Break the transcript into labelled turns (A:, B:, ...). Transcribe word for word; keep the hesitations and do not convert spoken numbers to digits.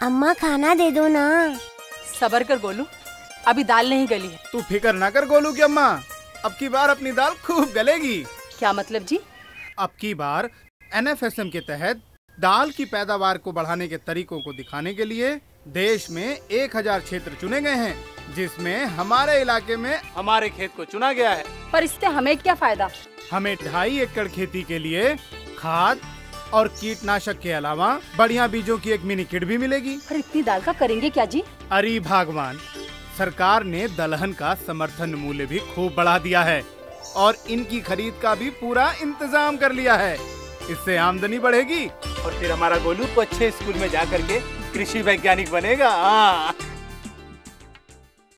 A: अम्मा खाना दे दो ना।
B: सबर कर गोलू, अभी दाल नहीं गली है।
C: तू फिक्र ना कर गोलू की अम्मा, अब की बार अपनी दाल खूब गलेगी।
B: क्या मतलब जी?
C: अब की बार एन एफ एस एम के तहत दाल की पैदावार को बढ़ाने के तरीकों को दिखाने के लिए देश में एक हजार क्षेत्र चुने गए हैं, जिसमें हमारे इलाके में हमारे खेत को चुना गया है।
B: पर इससे हमें क्या फायदा?
C: हमें ढाई एकड़ खेती के लिए खाद और कीटनाशक के अलावा बढ़िया बीजों की एक मिनी किट भी मिलेगी।
B: पर इतनी दाल का करेंगे क्या जी?
C: अरे भगवान, सरकार ने दलहन का समर्थन मूल्य भी खूब बढ़ा दिया है और इनकी खरीद का भी पूरा इंतजाम कर लिया है। इससे आमदनी बढ़ेगी और फिर हमारा गोलू तो अच्छे स्कूल में जा करके कृषि वैज्ञानिक बनेगा। हाँ।